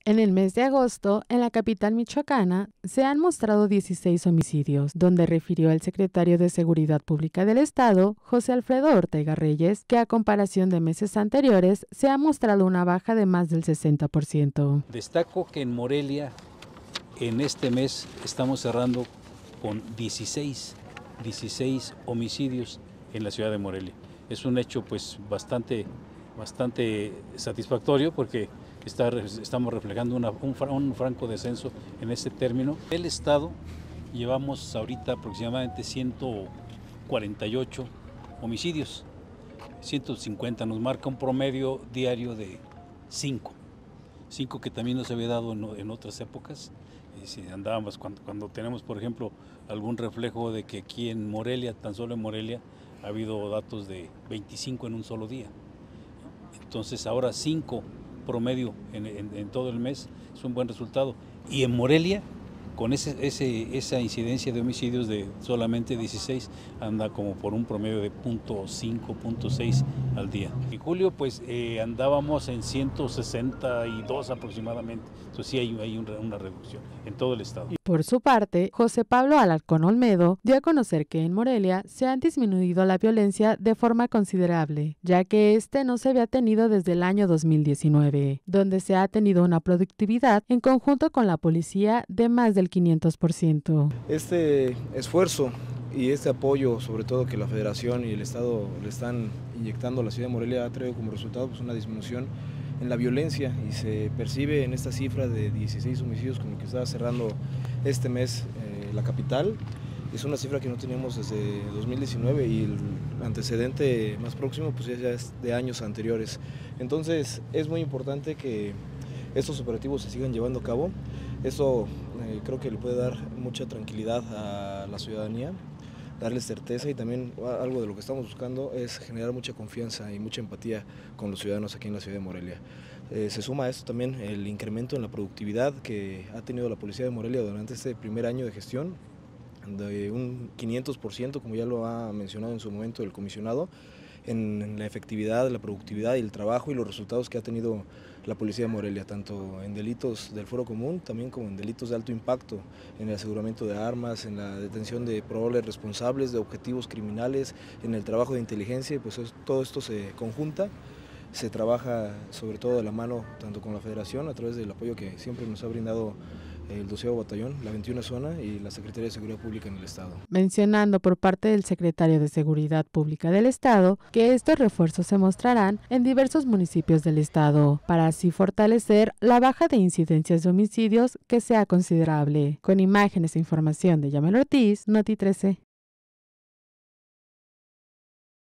En el mes de agosto, en la capital michoacana, se han mostrado 16 homicidios, donde refirió el secretario de Seguridad Pública del Estado, José Alfredo Ortega Reyes, que a comparación de meses anteriores, se ha mostrado una baja de más del 60%. Destaco que en Morelia, en este mes, estamos cerrando con 16 homicidios en la ciudad de Morelia. Es un hecho pues bastante satisfactorio porque estamos reflejando un franco descenso en este término. El Estado llevamos ahorita aproximadamente 148 homicidios, 150, nos marca un promedio diario de 5 que también nos había dado en otras épocas. Si andábamos cuando tenemos, por ejemplo, algún reflejo de que aquí en Morelia, tan solo en Morelia, ha habido datos de 25 en un solo día. Entonces ahora 5 promedio en todo el mes es un buen resultado. Y en Morelia, con esa incidencia de homicidios de solamente 16, anda como por un promedio de 0.5, 0.6 al día. En julio pues andábamos en 162 aproximadamente, entonces sí hay una reducción en todo el estado. Por su parte, José Pablo Alarcón Olmedo dio a conocer que en Morelia se ha disminuido la violencia de forma considerable, ya que no se había tenido desde el año 2019, donde se ha tenido una productividad en conjunto con la policía de más del 500%. Este esfuerzo y este apoyo, sobre todo que la Federación y el Estado le están inyectando a la ciudad de Morelia, ha traído como resultado pues, una disminución en la violencia, y se percibe en esta cifra de 16 homicidios con el que está cerrando este mes la capital. Es una cifra que no teníamos desde 2019 y el antecedente más próximo pues ya es de años anteriores. Entonces es muy importante que estos operativos se sigan llevando a cabo. Eso creo que le puede dar mucha tranquilidad a la ciudadanía, darles certeza, y también algo de lo que estamos buscando es generar mucha confianza y mucha empatía con los ciudadanos aquí en la ciudad de Morelia. Se suma a esto también el incremento en la productividad que ha tenido la Policía de Morelia durante este primer año de gestión, de un 500%, como ya lo ha mencionado en su momento el comisionado, en la efectividad, la productividad y el trabajo y los resultados que ha tenido la Policía de Morelia, tanto en delitos del Foro Común, también como en delitos de alto impacto, en el aseguramiento de armas, en la detención de probables responsables de objetivos criminales, en el trabajo de inteligencia, y pues todo esto se conjunta, se trabaja sobre todo de la mano tanto con la Federación a través del apoyo que siempre nos ha brindado el 12º Batallón, la 21 Zona y la Secretaría de Seguridad Pública en el Estado. Mencionando por parte del secretario de Seguridad Pública del Estado que estos refuerzos se mostrarán en diversos municipios del Estado, para así fortalecer la baja de incidencias de homicidios que sea considerable. Con imágenes e información de Yamel Ortiz, Noti 13.